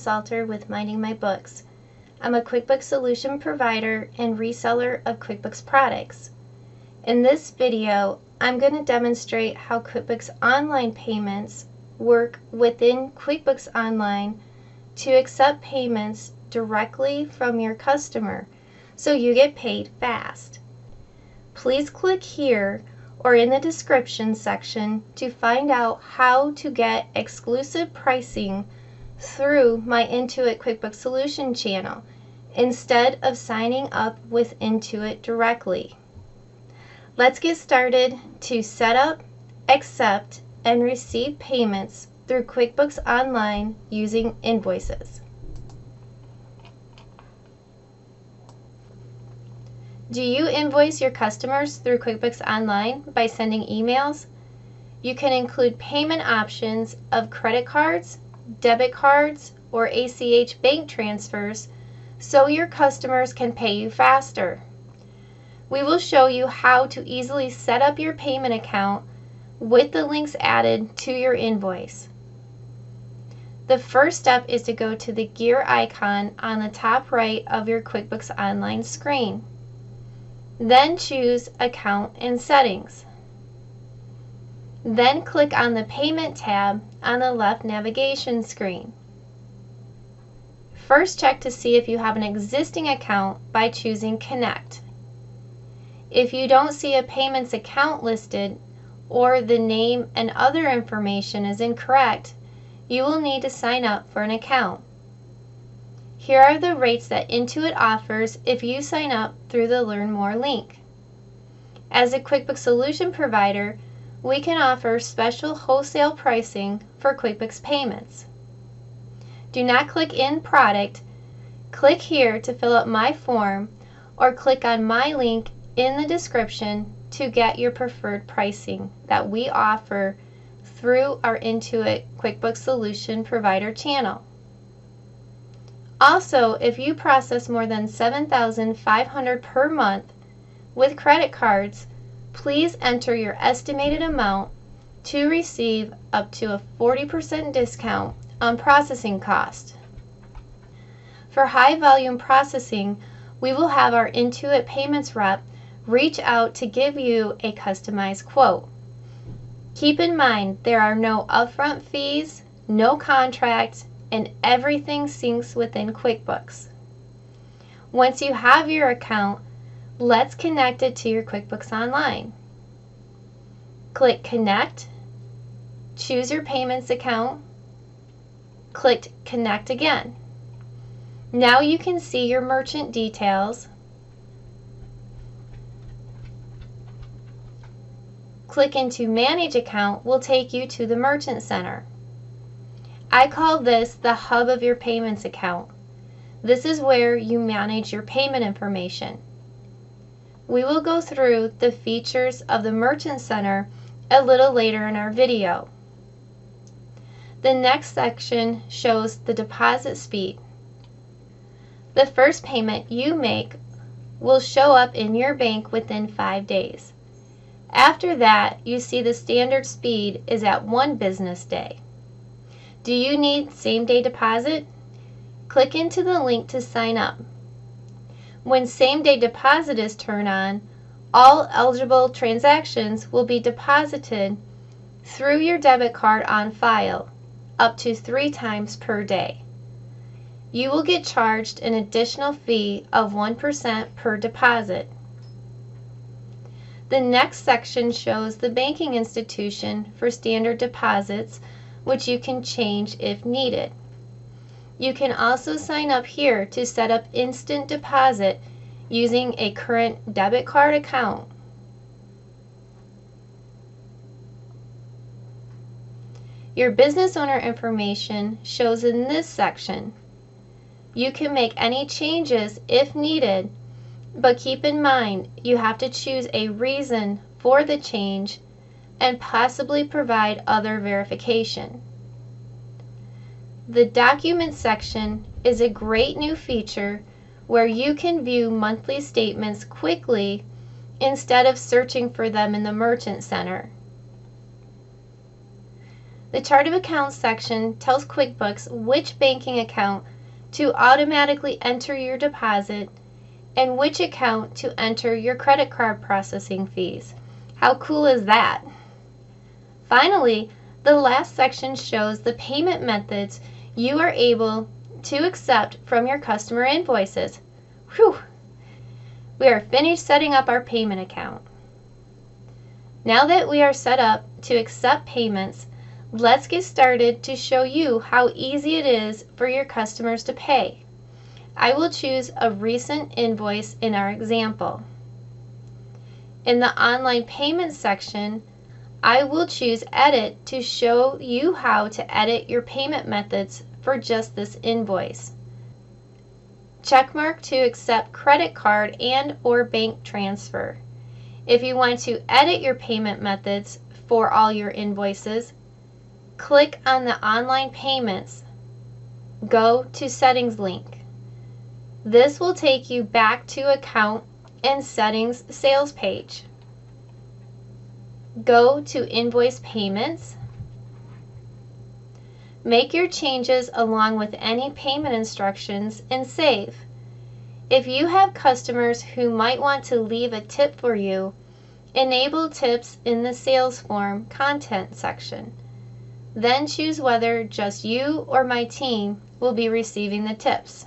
Salter with Minding My Books. I'm a QuickBooks solution provider and reseller of QuickBooks products. In this video, I'm going to demonstrate how QuickBooks Online payments work within QuickBooks Online to accept payments directly from your customer so you get paid fast. Please click here or in the description section to find out how to get exclusive pricing through my Intuit QuickBooks Solution channel instead of signing up with Intuit directly. Let's get started to set up, accept, and receive payments through QuickBooks Online using Invoices. Do you invoice your customers through QuickBooks Online by sending emails? You can include payment options of credit cards, debit cards, or ACH bank transfers so your customers can pay you faster. We will show you how to easily set up your payment account with the links added to your invoice. The first step is to go to the gear icon on the top right of your QuickBooks Online screen. Then choose Account and Settings. Then click on the Payment tab on the left navigation screen. First check to see if you have an existing account by choosing Connect. If you don't see a payments account listed or the name and other information is incorrect, you will need to sign up for an account. Here are the rates that Intuit offers if you sign up through the Learn More link. As a QuickBooks solution provider, we can offer special wholesale pricing for QuickBooks payments. Do not click in Product. Click here to fill out My Form or click on my link in the description to get your preferred pricing that we offer through our Intuit QuickBooks Solution Provider channel. Also, if you process more than $7,500 per month with credit cards, please enter your estimated amount to receive up to a 40% discount on processing cost. For high volume processing, we will have our Intuit Payments rep reach out to give you a customized quote. Keep in mind there are no upfront fees, no contract, and everything syncs within QuickBooks. Once you have your account, let's connect it to your QuickBooks Online. Click Connect, choose your payments account, click Connect again. Now you can see your merchant details. Click into Manage Account will take you to the Merchant Center. I call this the hub of your payments account. This is where you manage your payment information. We will go through the features of the Merchant Center a little later in our video. The next section shows the deposit speed. The first payment you make will show up in your bank within 5 days. After that, you see the standard speed is at 1 business day. Do you need same-day deposit? Click into the link to sign up. When same-day deposit is turned on, all eligible transactions will be deposited through your debit card on file, up to 3 times per day. You will get charged an additional fee of 1% per deposit. The next section shows the banking institution for standard deposits, which you can change if needed. You can also sign up here to set up instant deposit using a current debit card account. Your business owner information shows in this section. You can make any changes if needed, but keep in mind you have to choose a reason for the change and possibly provide other verification. The Documents section is a great new feature where you can view monthly statements quickly instead of searching for them in the Merchant Center. The Chart of Accounts section tells QuickBooks which banking account to automatically enter your deposit and which account to enter your credit card processing fees. How cool is that? Finally, the last section shows the payment methods you are able to accept from your customer invoices. Whew! We are finished setting up our payment account. Now that we are set up to accept payments, let's get started to show you how easy it is for your customers to pay. I will choose a recent invoice in our example. In the online payment section, I will choose Edit to show you how to edit your payment methods for just this invoice. Checkmark to accept credit card and or bank transfer. If you want to edit your payment methods for all your invoices, click on the online payments. Go to Settings link. This will take you back to Account and Settings Sales page. Go to Invoice Payments. Make your changes along with any payment instructions and save. If you have customers who might want to leave a tip for you, enable tips in the sales form content section. Then choose whether just you or my team will be receiving the tips.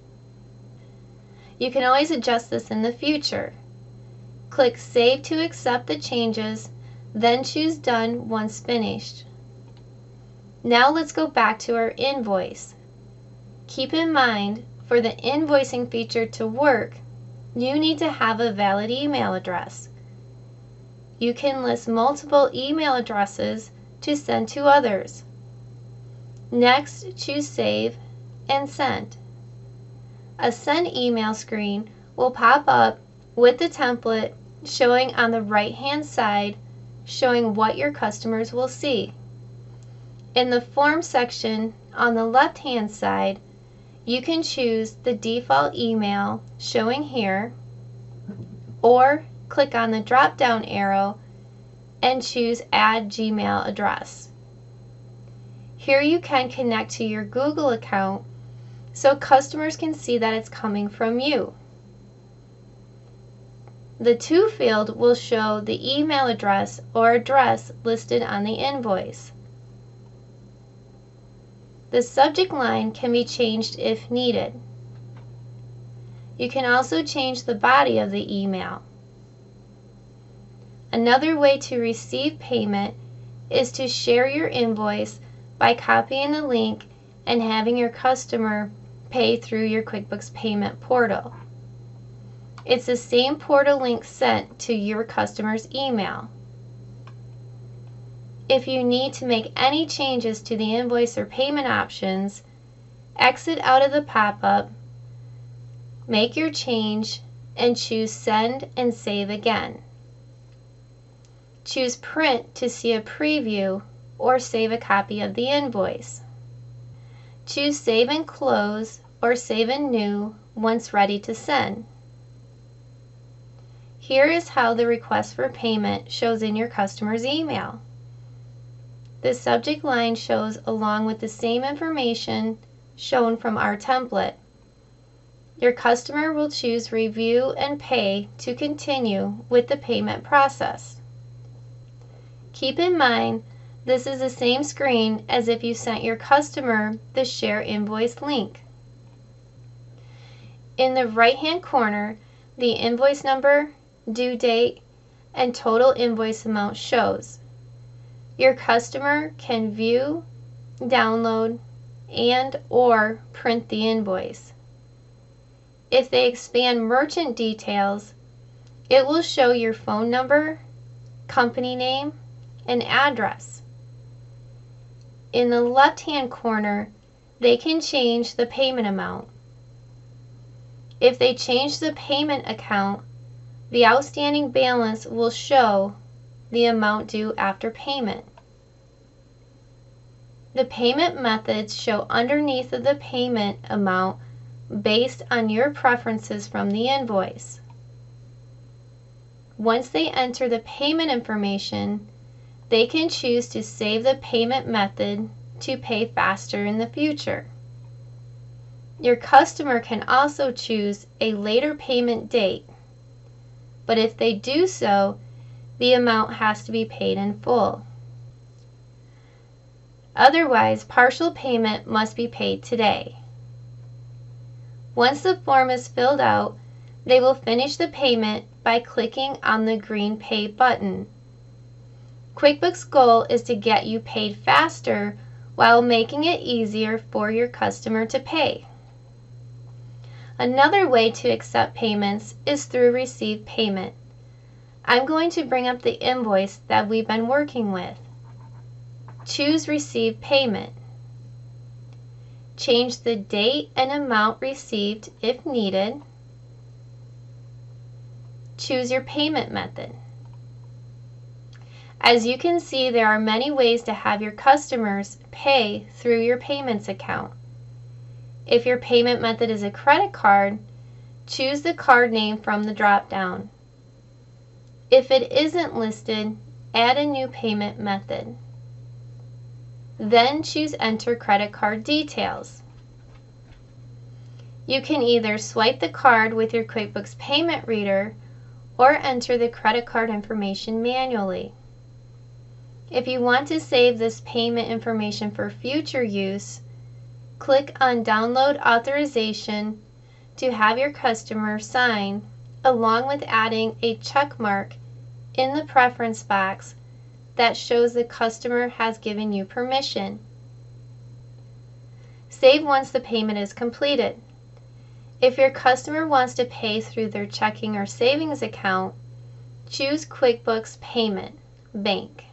You can always adjust this in the future. Click Save to accept the changes, then choose Done once finished. Now let's go back to our invoice. Keep in mind, for the invoicing feature to work, you need to have a valid email address. You can list multiple email addresses to send to others. Next, choose Save and Send. A Send email screen will pop up with the template showing on the right-hand side, showing what your customers will see. In the Form section on the left-hand side, you can choose the default email showing here, or click on the drop-down arrow and choose Add Gmail Address. Here you can connect to your Google account so customers can see that it's coming from you. The To field will show the email address or address listed on the invoice. The subject line can be changed if needed. You can also change the body of the email. Another way to receive payment is to share your invoice by copying the link and having your customer pay through your QuickBooks payment portal. It's the same portal link sent to your customer's email. If you need to make any changes to the invoice or payment options, exit out of the pop-up, make your change, and choose Send and Save again. Choose Print to see a preview or save a copy of the invoice. Choose Save and Close or Save and New once ready to send. Here is how the request for payment shows in your customer's email. The subject line shows along with the same information shown from our template. Your customer will choose Review and Pay to continue with the payment process. Keep in mind, this is the same screen as if you sent your customer the Share Invoice link. In the right-hand corner, the invoice number, due date, and total invoice amount shows. Your customer can view, download, and or print the invoice. If they expand merchant details, it will show your phone number, company name, and address. In the left-hand corner, they can change the payment amount. If they change the payment account, the outstanding balance will show the amount due after payment. The payment methods show underneath of the payment amount based on your preferences from the invoice. Once they enter the payment information, they can choose to save the payment method to pay faster in the future. Your customer can also choose a later payment date, but if they do so, the amount has to be paid in full. Otherwise, partial payment must be paid today. Once the form is filled out, they will finish the payment by clicking on the green Pay button. QuickBooks' goal is to get you paid faster while making it easier for your customer to pay. Another way to accept payments is through Receive Payment. I'm going to bring up the invoice that we've been working with. Choose Receive Payment. Change the date and amount received if needed. Choose your payment method. As you can see, there are many ways to have your customers pay through your payments account. If your payment method is a credit card, choose the card name from the drop-down. If it isn't listed, add a new payment method. Then choose Enter Credit Card Details. You can either swipe the card with your QuickBooks payment reader or enter the credit card information manually. If you want to save this payment information for future use, click on Download Authorization to have your customer sign, along with adding a check mark in the preference box that shows the customer has given you permission. Save once the payment is completed. If your customer wants to pay through their checking or savings account, choose QuickBooks Payment, Bank.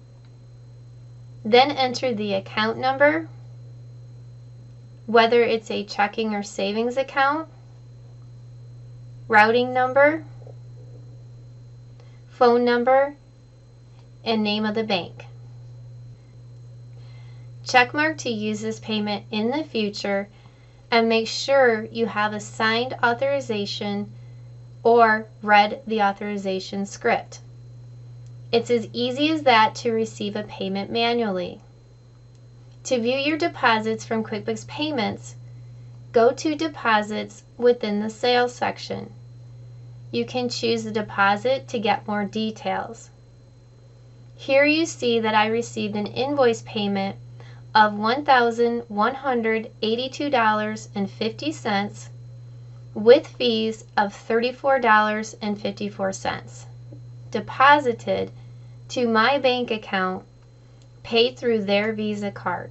Then enter the account number, whether it's a checking or savings account, routing number, phone number, and name of the bank. Checkmark to use this payment in the future, and make sure you have a signed authorization or read the authorization script. It's as easy as that to receive a payment manually. To view your deposits from QuickBooks Payments, go to Deposits within the Sales section. You can choose the deposit to get more details. Here you see that I received an invoice payment of $1,182.50 with fees of $34.54, deposited to my bank account, paid through their Visa card.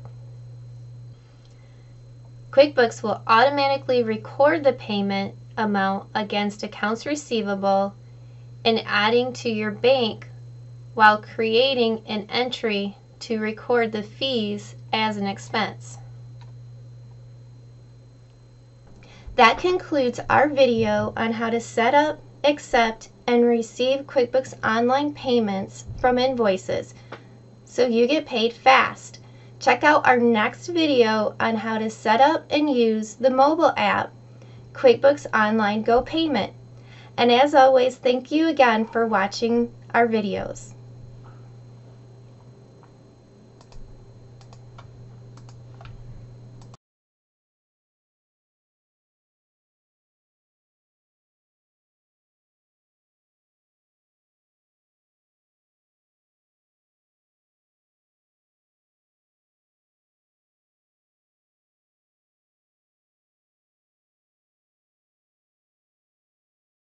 QuickBooks will automatically record the payment amount against accounts receivable and adding to your bank, while creating an entry to record the fees as an expense. That concludes our video on how to set up, accept, and receive QuickBooks Online payments from Invoices so you get paid fast. Check out our next video on how to set up and use the mobile app, QuickBooks Online Go Payment. And as always, thank you again for watching our videos.